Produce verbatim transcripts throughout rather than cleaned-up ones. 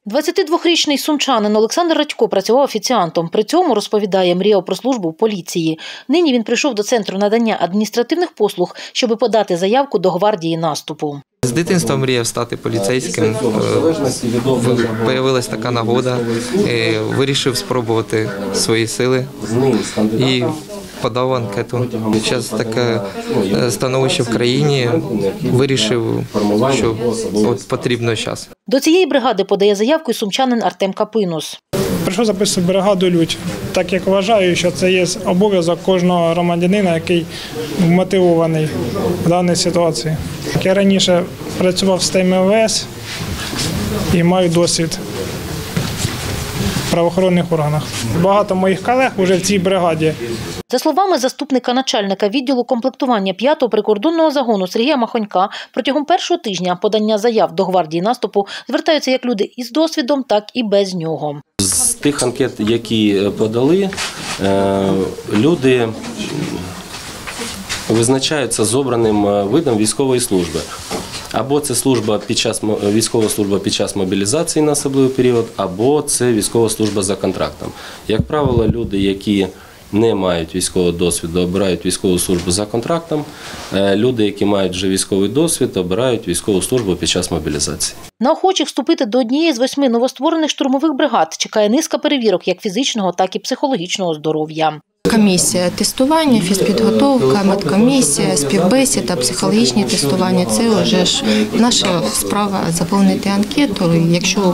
двадцятидвохрічний сумчанин Олександр Радько працював офіціантом. При цьому, розповідає, мріяв про службу в поліції. Нині він прийшов до Центру надання адміністративних послуг, щоб подати заявку до гвардії наступу. З дитинства мріяв стати поліцейським. Появилась така нагода. Вирішив спробувати свої сили і подав анкету. Зараз таке становище в країні, вирішив, що от потрібно час. До цієї бригади подає заявку і сумчанин Артем Капинус. Прийшов записувати бригаду «Людь», так як вважаю, що це є обов'язок кожного громадянина, який мотивований в даній ситуації. Я раніше працював в системі М В С і маю досвід в правоохоронних органах. Багато моїх колег вже в цій бригаді. За словами заступника начальника відділу комплектування п'ятого прикордонного загону Сергія Махонька, протягом першого тижня подання заяв до гвардії наступу звертаються як люди із досвідом, так і без нього. З тих анкет, які подали, люди визначаються з обраним видом військової служби. Або це служба під час військова служба під час мобілізації на особливий період, або це військова служба за контрактом. Як правило, люди, які не мають військового досвіду, обирають військову службу за контрактом. Люди, які мають вже військовий досвід, обирають військову службу під час мобілізації. На охочих вступити до однієї з восьми новостворених штурмових бригад чекає низка перевірок як фізичного, так і психологічного здоров'я. Комісія тестування, фізпідготовка, медкомісія, співбесіда, психологічні тестування – це вже ж наша справа заповнити анкету. Якщо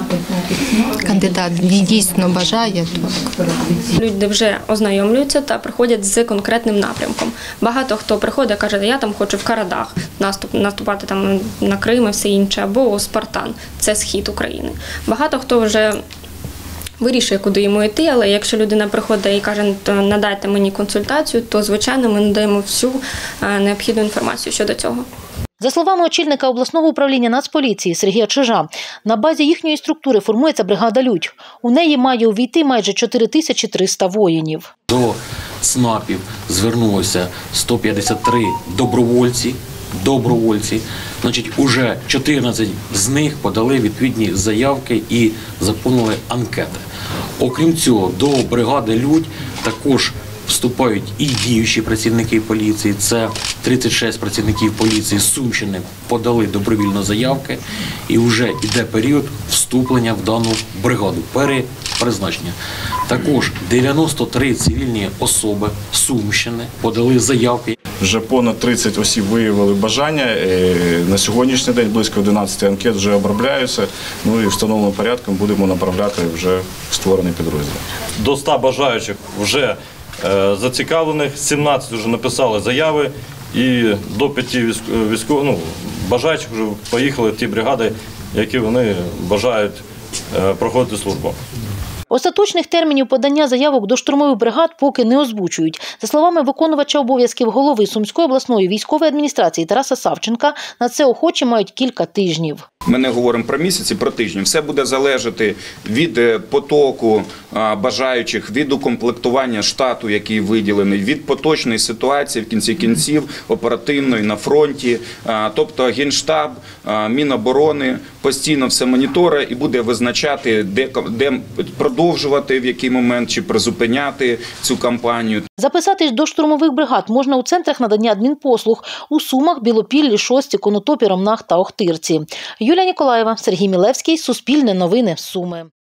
кандидат дійсно бажає, то… Люди вже ознайомлюються та приходять з конкретним напрямком. Багато хто приходить і каже, я там хочу в Карадах наступ, наступати там на Крим і все інше, або у Спартан – це схід України. Багато хто вже вирішує, куди йому йти, але якщо людина приходить і каже, надайте мені консультацію, то, звичайно, ми надаємо всю необхідну інформацію щодо цього. За словами очільника обласного управління Нацполіції Сергія Чижа, на базі їхньої структури формується бригада «Людь». У неї має увійти майже чотири тисячі триста воїнів. До СНАПів звернулося сто п'ятдесят три добровольці. Добровольці, значить, уже чотирнадцять з них подали відповідні заявки і заповнили анкети. Окрім цього, до бригади «Людь» також вступають і діючі працівники поліції. Це тридцять шість працівників поліції з Сумщини подали добровільно заявки, і вже йде період вступлення в дану бригаду, перепризначення. Також дев'яносто три цивільні особи з Сумщини подали заявки. Вже понад тридцять осіб виявили бажання. На сьогоднішній день близько одинадцяти анкет вже обробляються. Ну і встановленим порядком будемо направляти вже в створений підрозділ. До ста бажаючих вже зацікавлених, сімнадцять вже написали заяви і до п'яти військових, ну, бажаючих вже поїхали в ті бригади, які вони бажають проходити службу. Остаточних термінів подання заявок до штурмових бригад поки не озвучують. За словами виконувача обов'язків голови Сумської обласної військової адміністрації Тараса Савченка, на це охочі мають кілька тижнів. Ми не говоримо про місяці, про тижні. Все буде залежати від потоку бажаючих, від укомплектування штату, який виділений, від поточної ситуації, в кінці кінців, оперативної, на фронті. Тобто Генштаб, Міноборони постійно все моніторить і буде визначати, де, де продовжувати, в який момент, чи призупиняти цю кампанію. Записатись до штурмових бригад можна у центрах надання адмінпослуг у Сумах, Білопіллі, Шості, Конотопі, Ромнах та Охтирці. Юлія Ніколаєва, Сергій Мілевський, Суспільне новини, Суми.